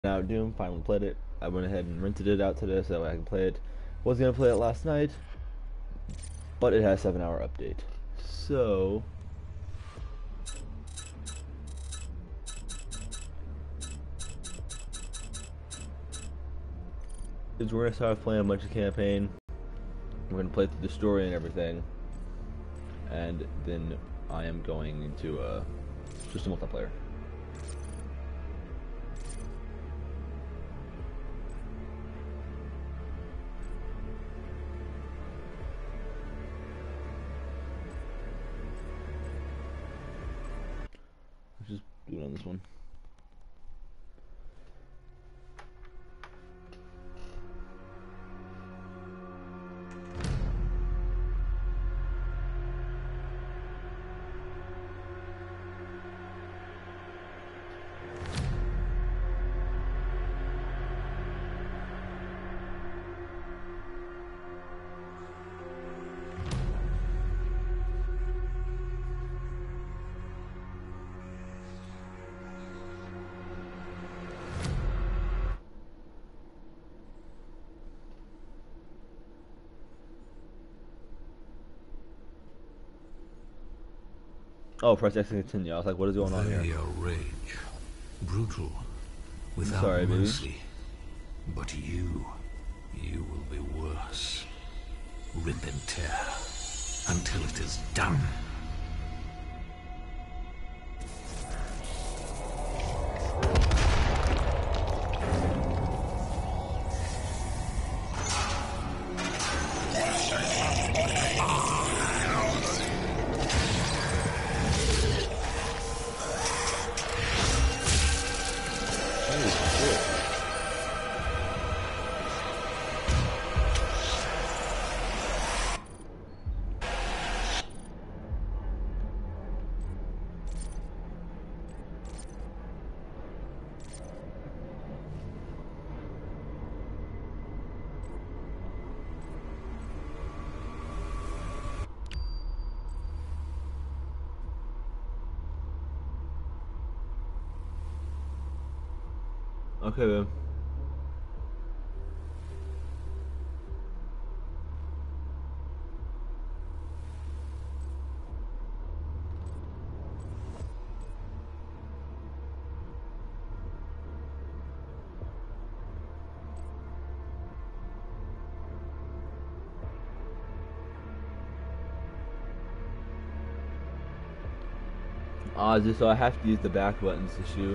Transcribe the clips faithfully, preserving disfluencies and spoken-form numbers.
Out Doom, finally played it. I went ahead and rented it out today so that way I can play it. Was gonna play it last night, but it has a seven hour update. So is we're gonna start playing a bunch of campaign. We're gonna play through the story and everything, and then I am going into uh, just a multiplayer. Let's just do it on this one. Oh, press X to continue. I was like, what is going on here? They are rage, brutal, without Sorry, baby. mercy. But you, you will be worse. Rip and tear until it is done. Okay, then. Ah, just so I have to use the back buttons to shoot.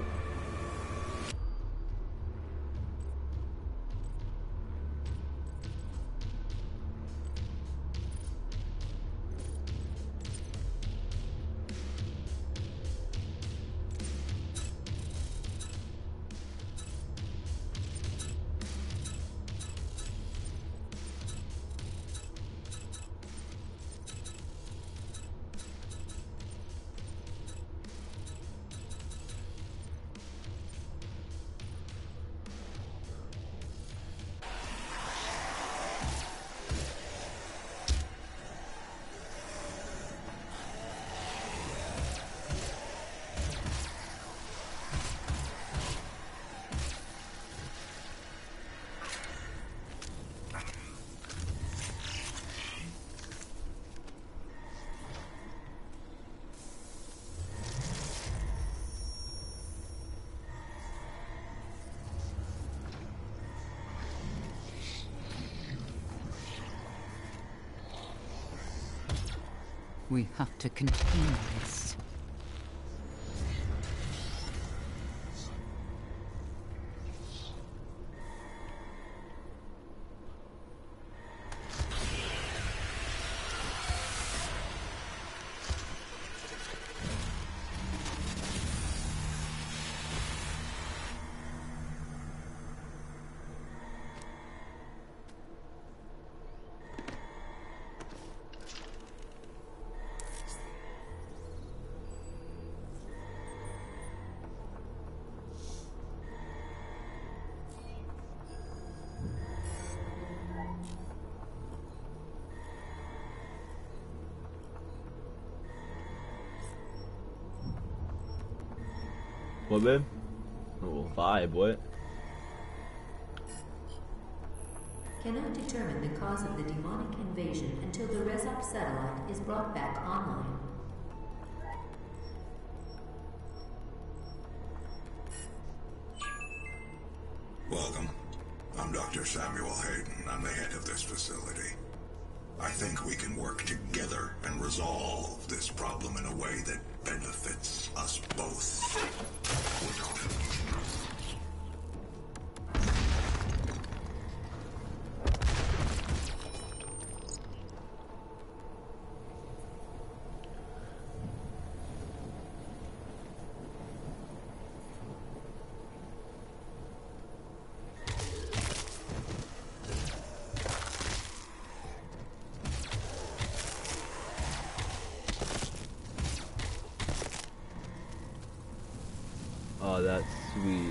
We have to continue this. What, babe? Oh, vibe, what? Cannot determine the cause of the demonic invasion until the Resop satellite is brought back online. Welcome. I'm Doctor Samuel Hayden. I'm the head of this facility. I think we can work together and resolve this problem in a way that benefits us both. Oh, that's sweet.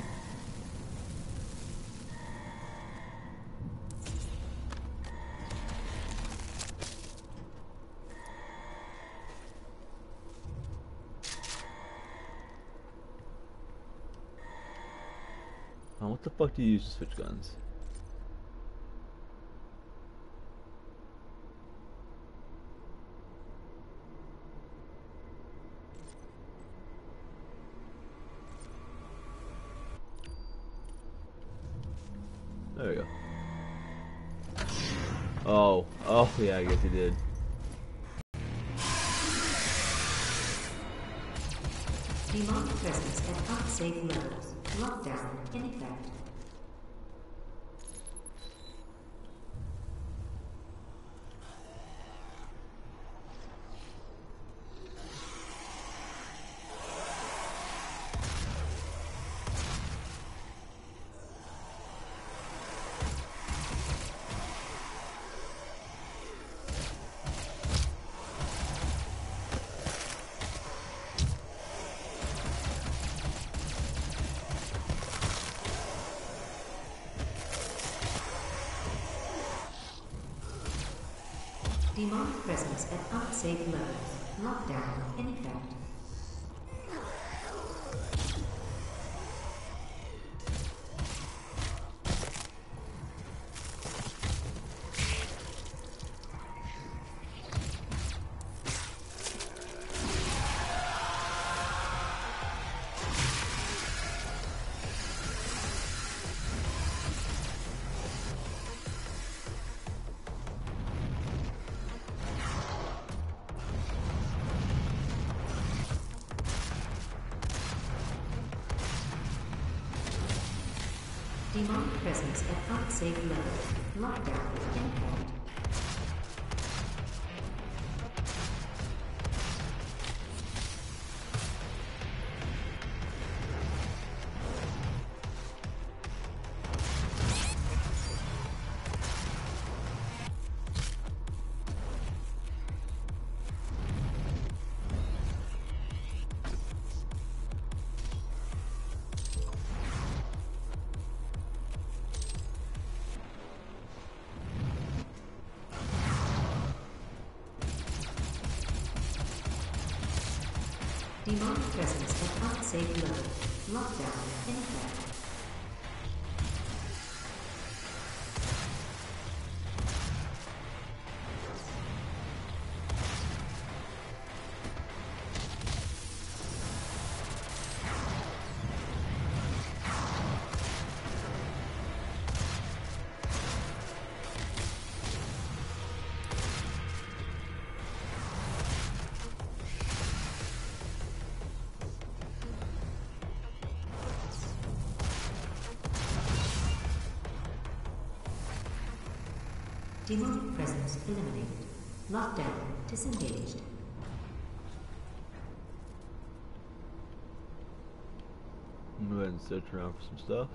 Oh, what the fuck do you use to switch guns? There we go. Oh, oh yeah, I guess he did. Demonic presence at unsafe levels. Lockdown in effect. Demonic presence at unsafe levels. Lockdown in effect. Demonic presence at unsafe levels. Lockdown in effect. Demonic presence at unsafe levels. Lockdown in effect. Demonic presence eliminated. Lockdown disengaged. I'm gonna go ahead and search around for some stuff.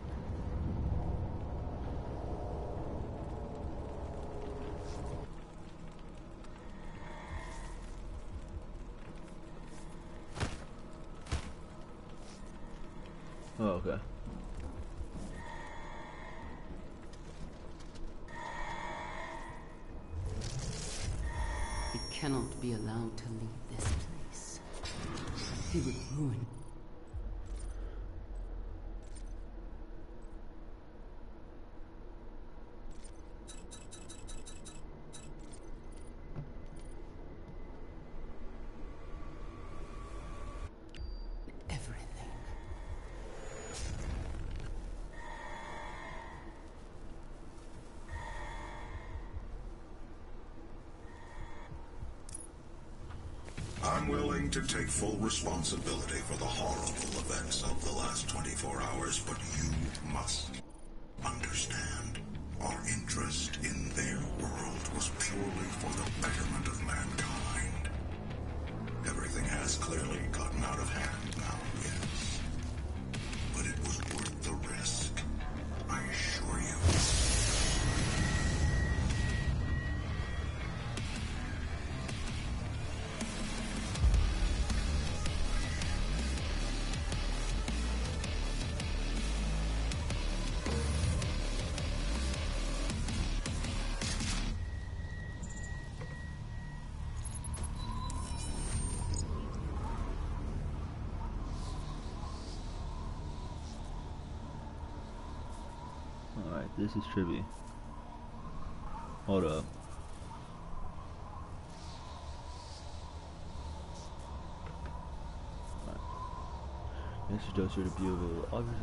Oh, okay. He cannot be allowed to leave this place. He would ruin. willing to take full responsibility for the horrible events of the last twenty-four hours, but you must understand. Our interest in their world was purely for the betterment of mankind. Everything has clearly gotten out of hand now, yes. But it was worth the risk, I assure you. Alright, this is trippy. Hold up. Alright. Next is just here to be available. Obviously.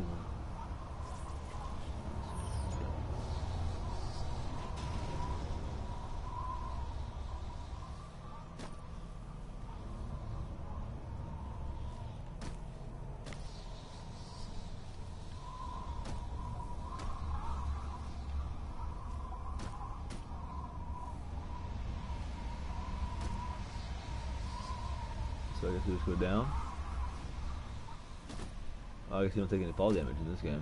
So I guess we just go down. Oh, I guess you don't take any fall damage in this game.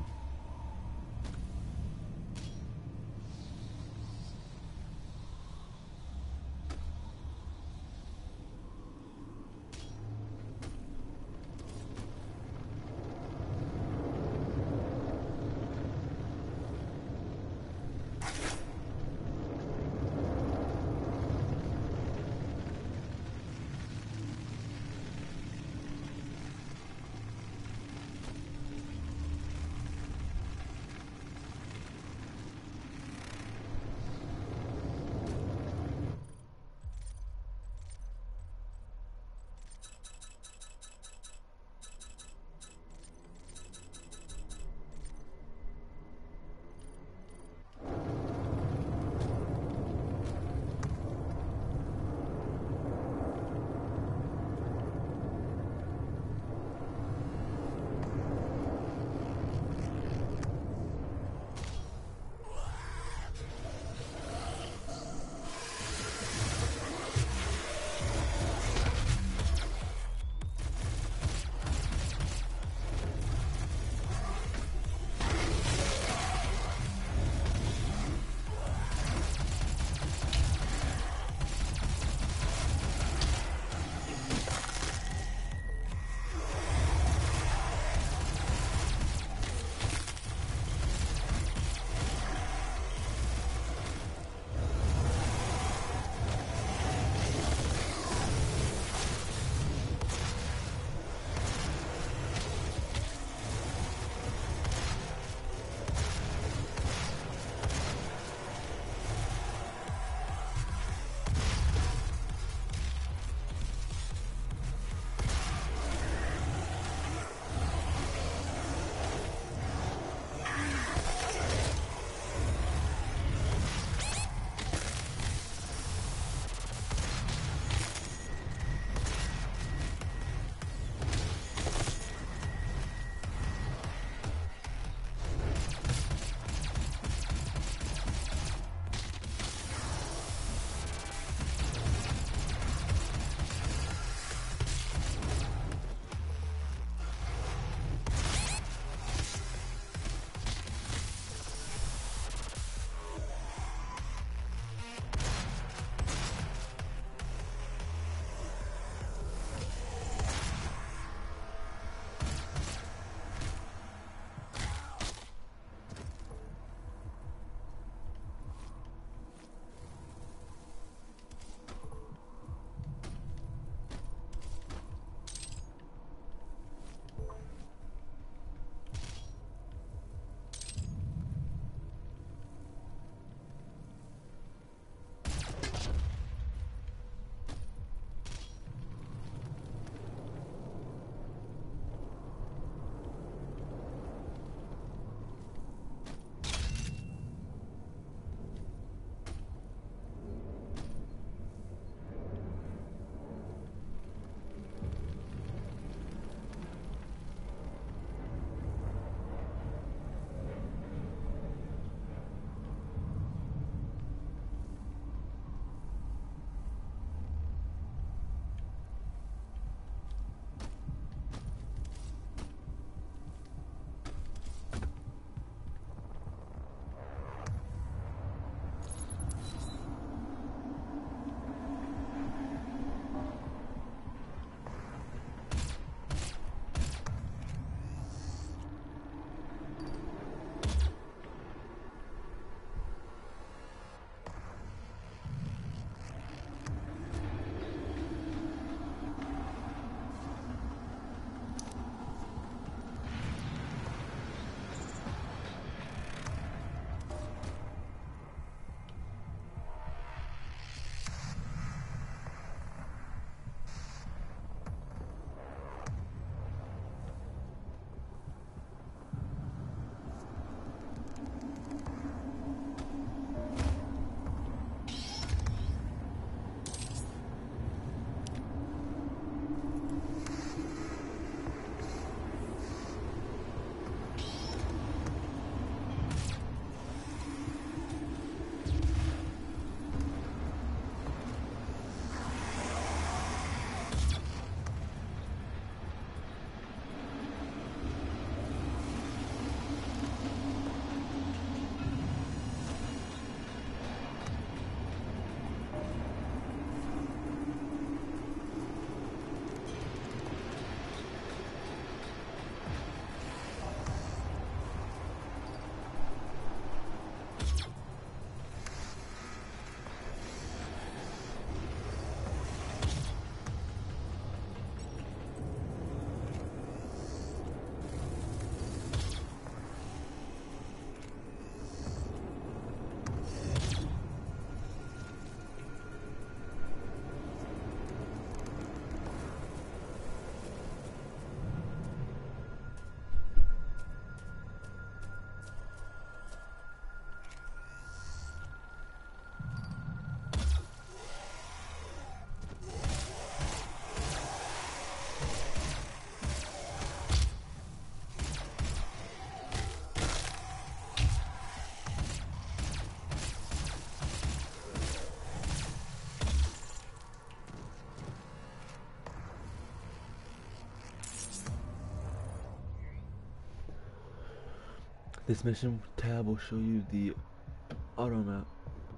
This mission tab will show you the auto map.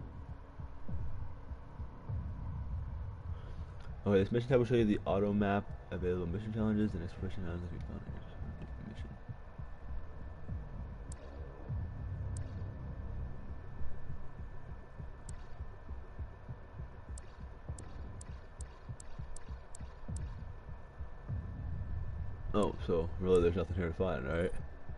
Okay, this mission tab will show you the auto map, available mission challenges, and exploration items that we found in your mission. Oh, so really there's nothing here to find, right?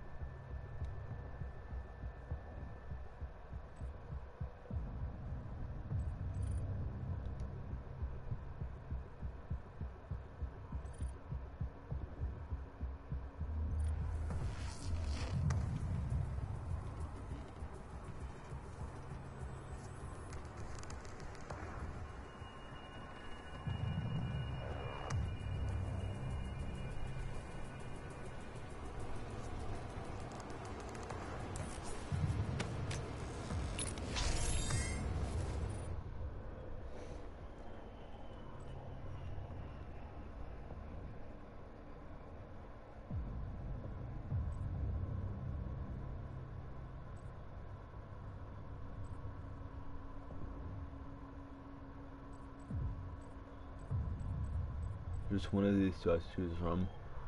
Just one of these two I choose from.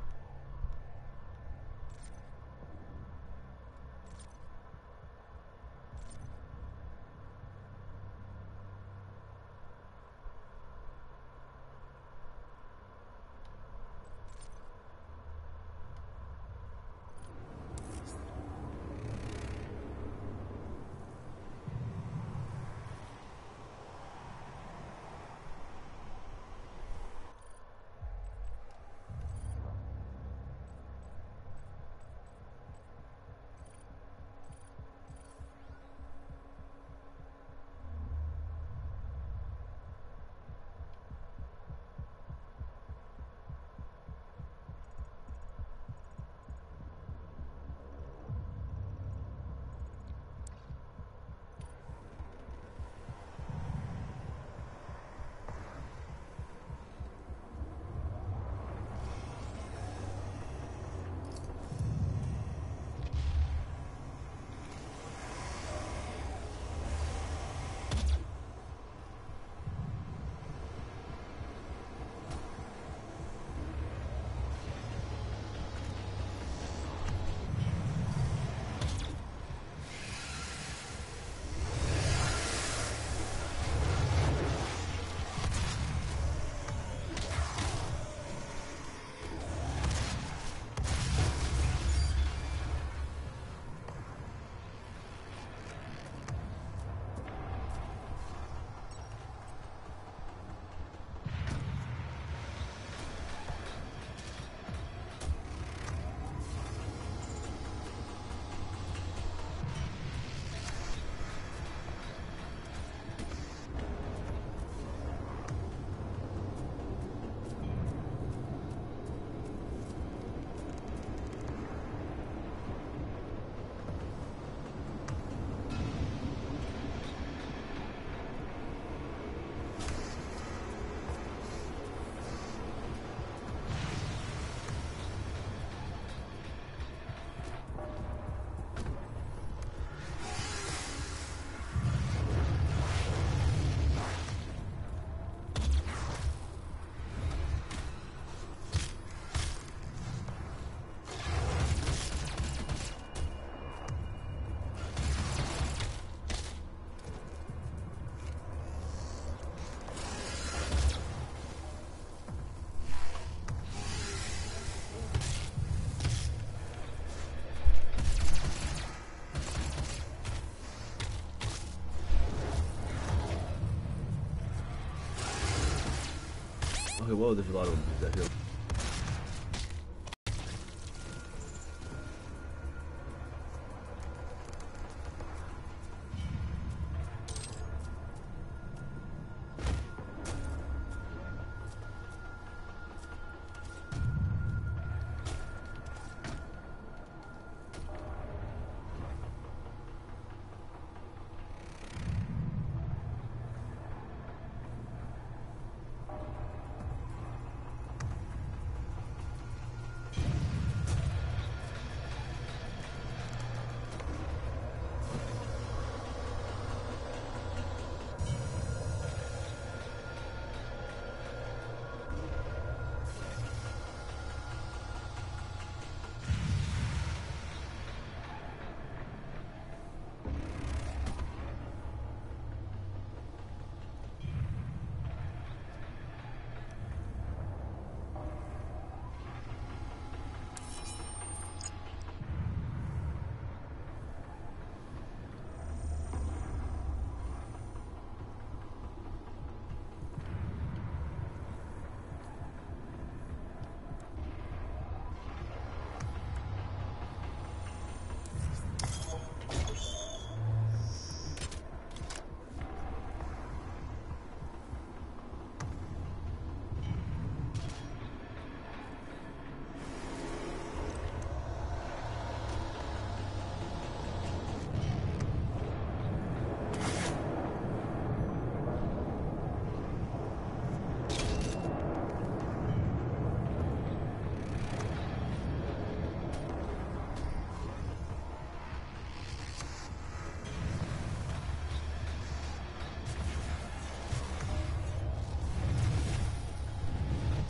Okay, whoa, there's a lot of them. That hill.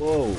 Whoa.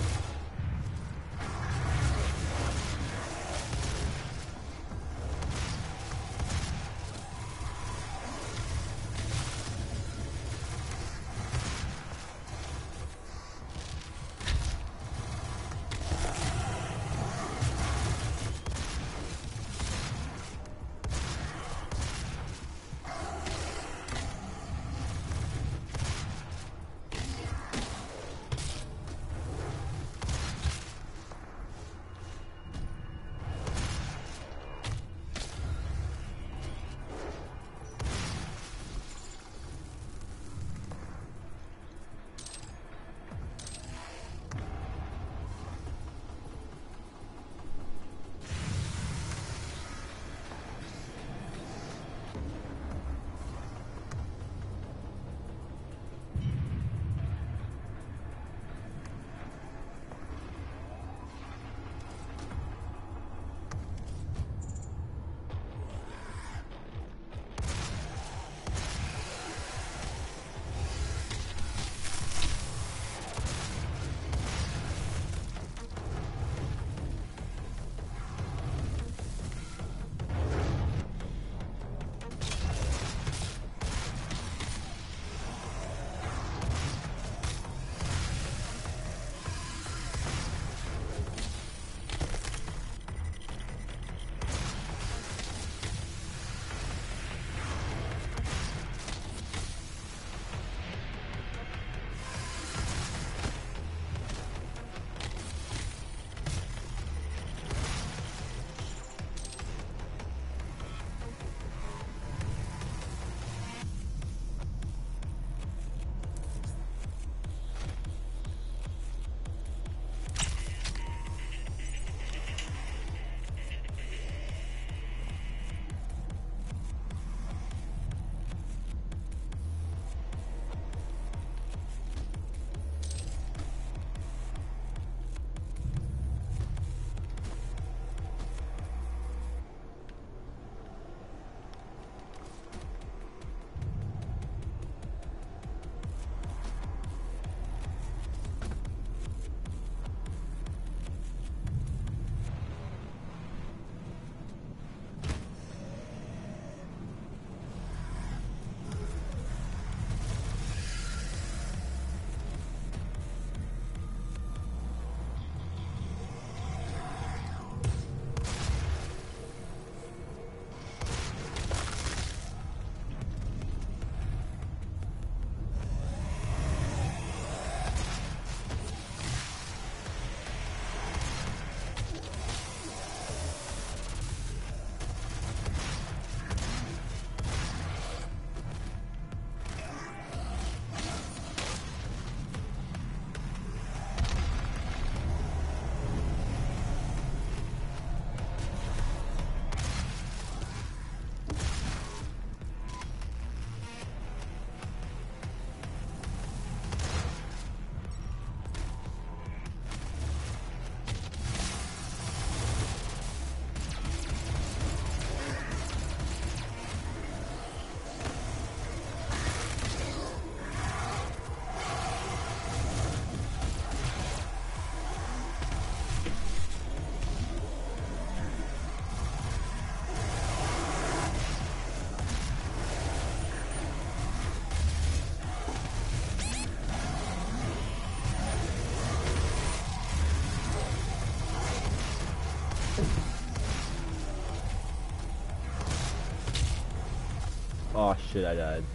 Oh shit, I died.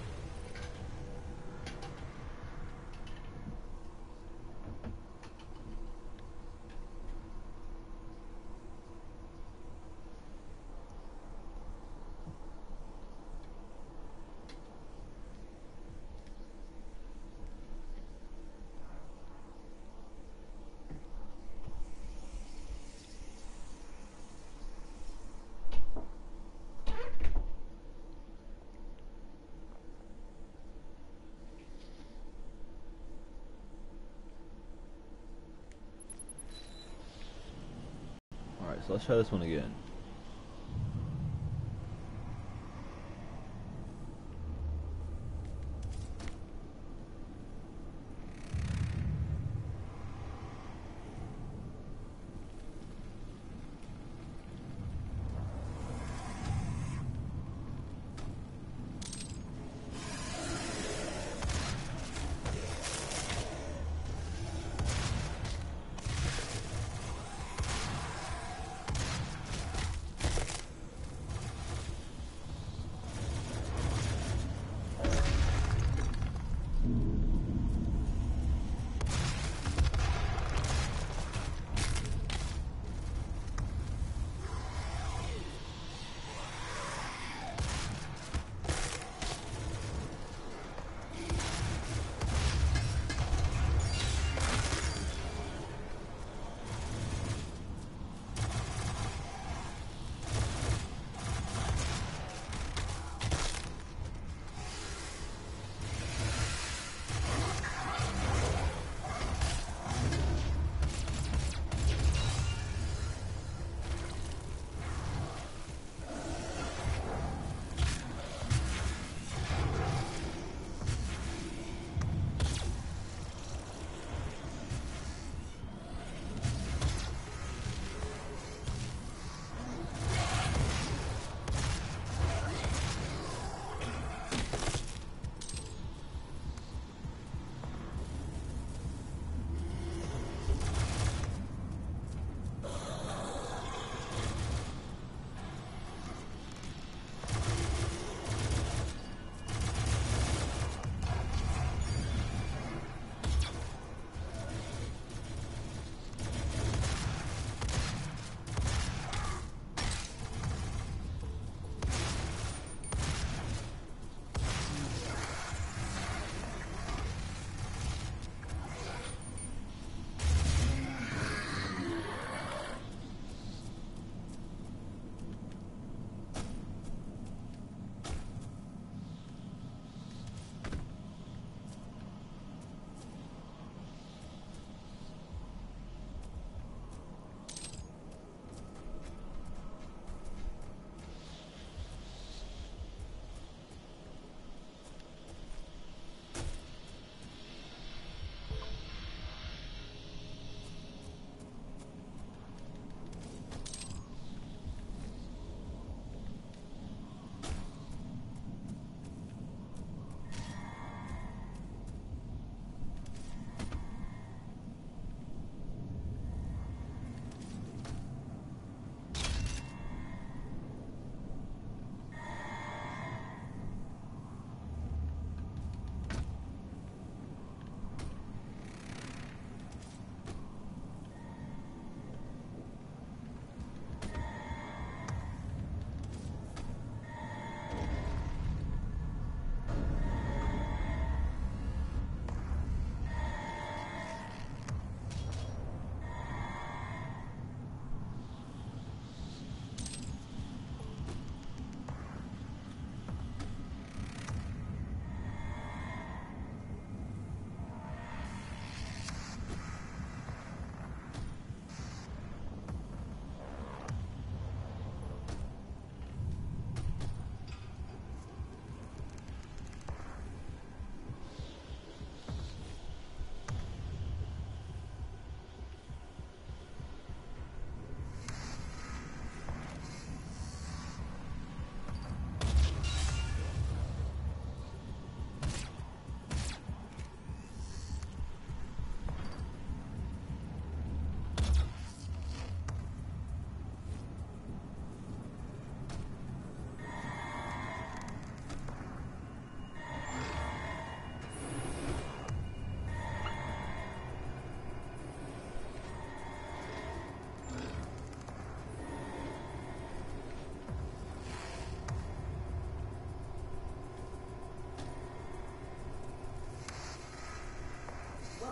Alright, so let's try this one again.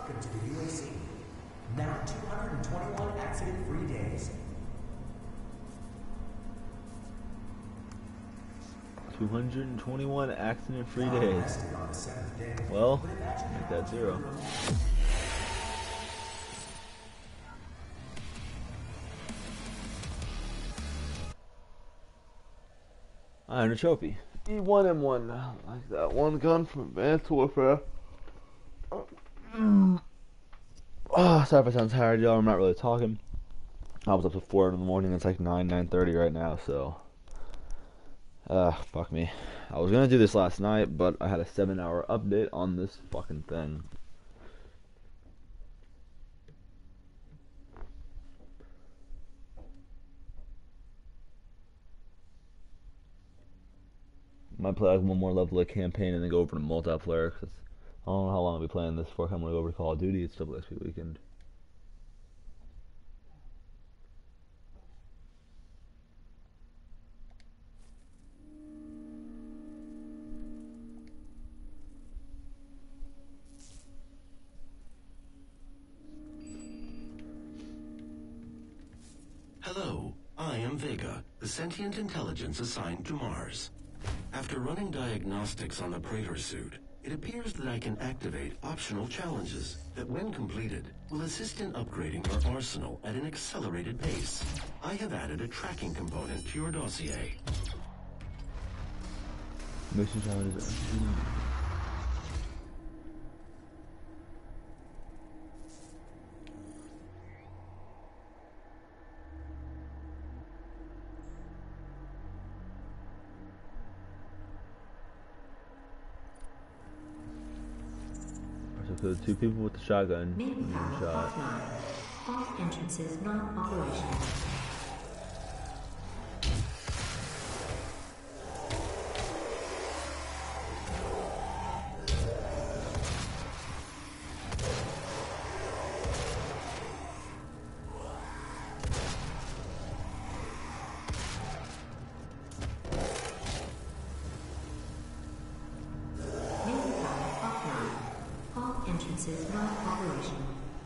Welcome to the U A C. Now two hundred twenty-one accident-free days. two hundred twenty-one accident-free Now days. rested on the seventh day. Well, But imagine make how that zero. Iron trophy. E one M one. Like that one gun from Advanced Warfare. Oh, sorry if I sound tired, y'all. I'm not really talking. I was up to four in the morning. It's like nine, nine thirty right now, so. Uh, fuck me. I was gonna do this last night, but I had a seven hour update on this fucking thing. Might play like one more level of campaign and then go over to multiplayer. Cause I don't know how long I'll be playing this for. I'm gonna go over to Call of Duty. It's double X P weekend. Hello, I am Vega, the sentient intelligence assigned to Mars. After running diagnostics on the Praetor suit, it appears that I can activate optional challenges that, when completed, will assist in upgrading our arsenal at an accelerated pace. I have added a tracking component to your dossier. Mission challenges. So two people with the shotgun. Main power Shot. offline. All entrances not operational. Main power offline. All entrances not operational.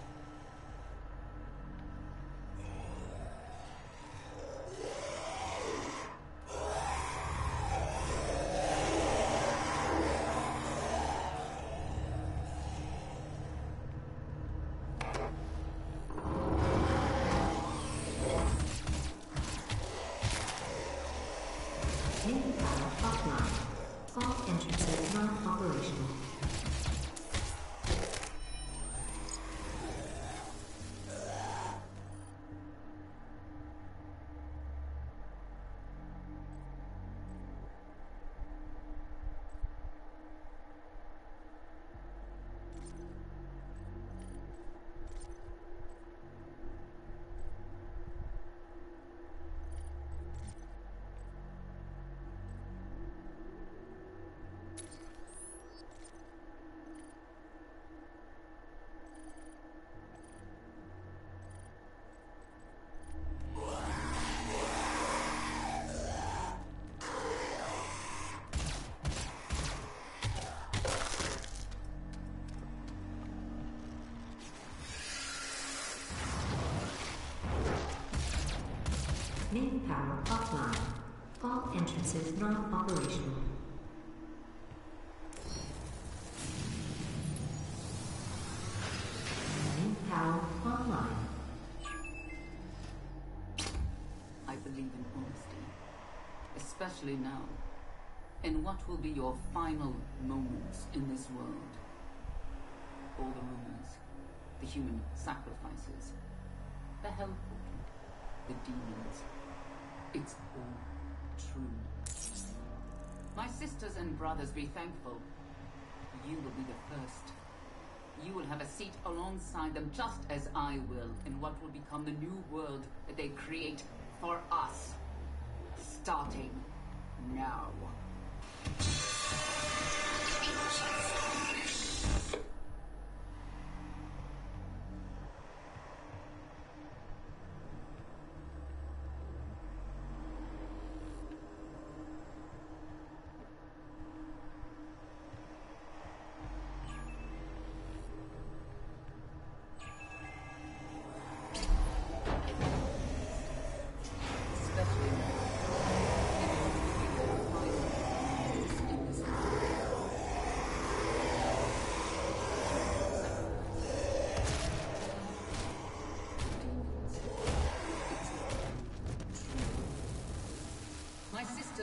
Main power offline. All entrances not operational. Main power offline. All entrances not operational. Main power online. I believe in honesty, especially now, in what will be your final moments in this world. All the rumors, the human sacrifices, the hell portal, the demons. It's all true. My sisters and brothers, be thankful. You will be the first. You will have a seat alongside them, just as I will, in what will become the new world that they create for us. Starting now.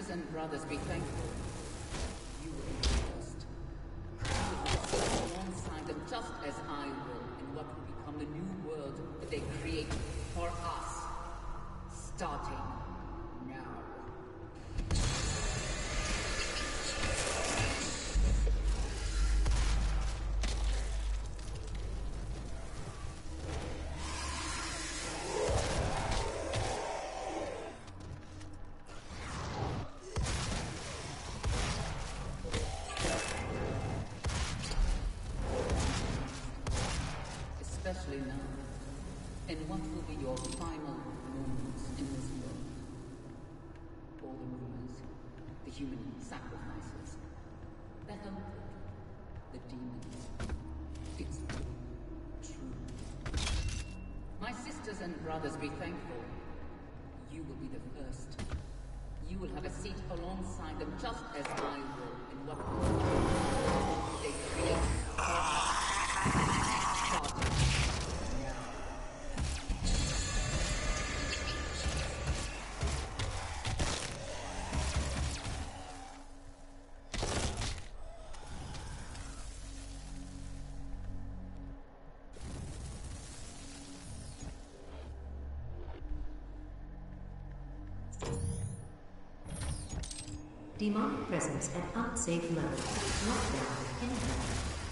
sisters and brothers be thankful. You will be first. You will sit alongside them just as I will in what will become the new world that they create for us. Starting now. Especially now, in what will be your final moments in this world. All the rumors, the human sacrifices, the helpful, the demons. It's true. My sisters and brothers, be thankful. You will be the first. You will have a seat alongside them just as I will in what will they create for us. Starting. Demonic presence at unsafe level. Lockdown inbound.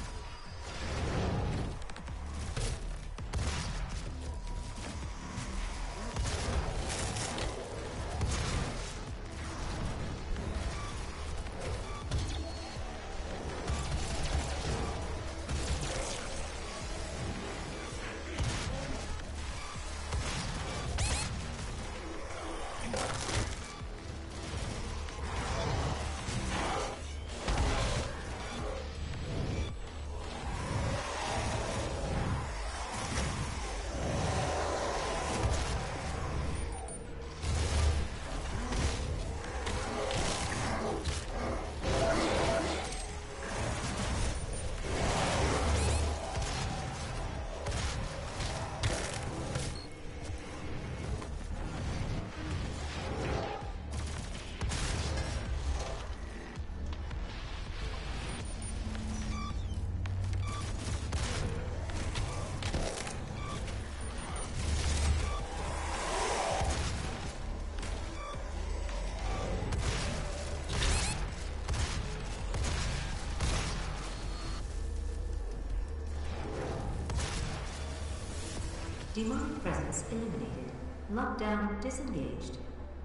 Demonic presence eliminated. Lockdown disengaged.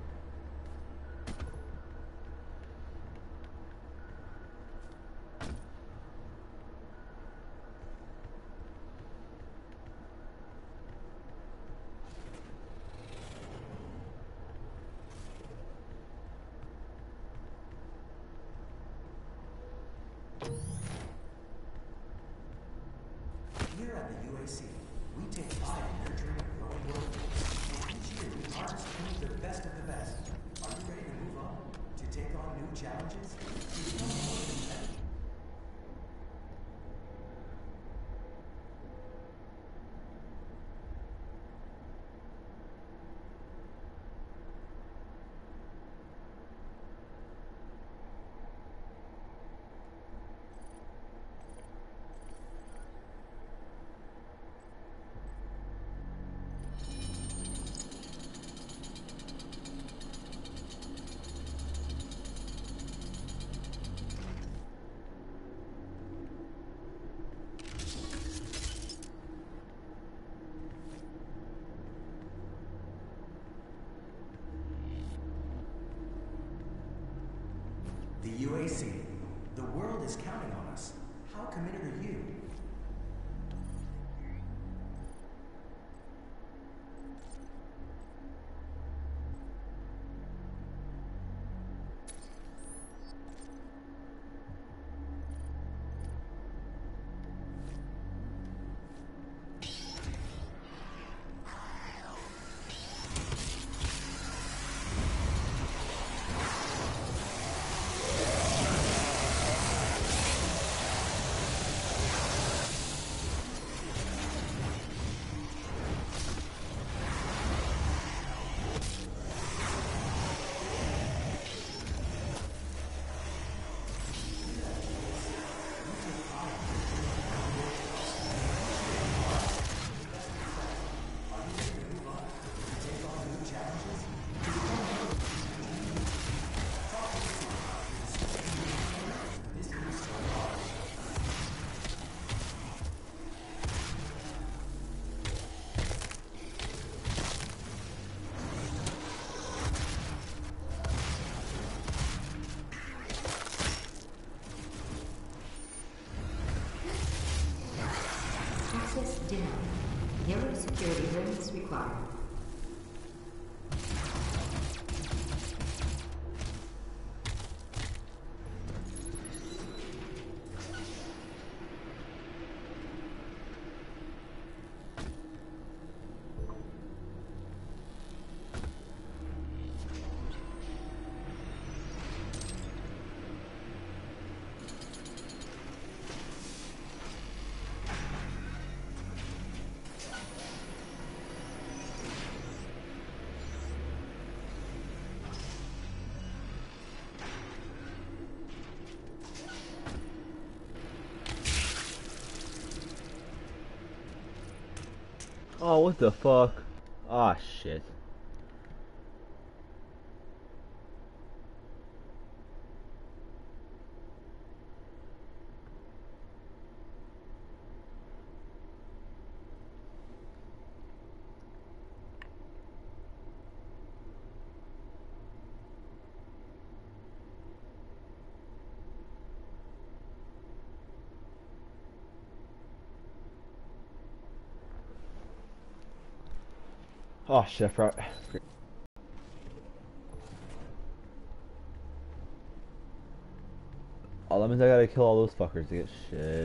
Here at the U A C, we take pride in nurturing a growing workforce, and each year we harvest only the best of the best. Are you ready to move on? To take on new challenges? To become more competitive? The U A C. The world is counting on us. How committed are you? Tailored security limits required. Oh, what the fuck? Ah, shit. Oh shit, I forgot. Oh, that means I gotta kill all those fuckers to get shit.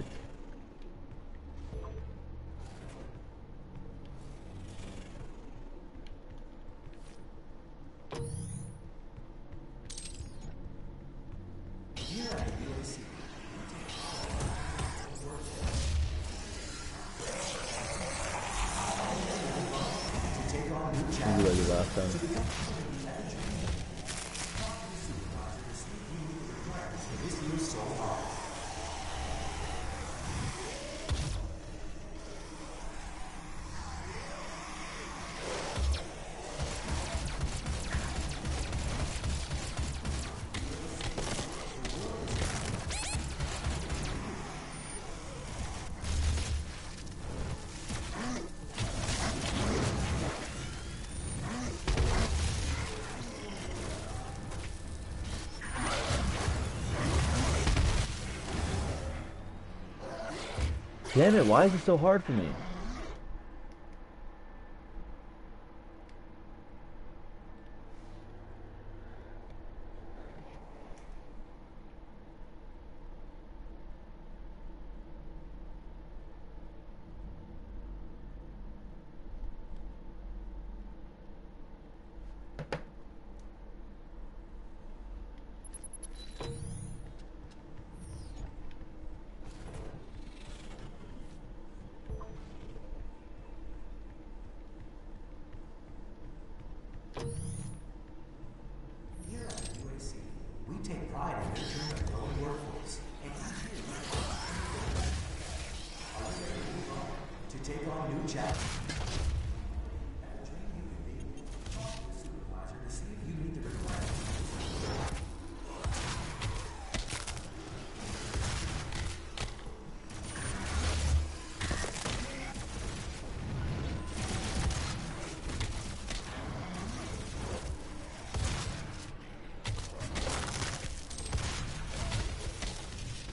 I'll do what I did last time. Damn it, why is it so hard for me?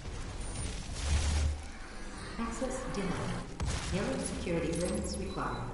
Access denied. Tailored security limits required.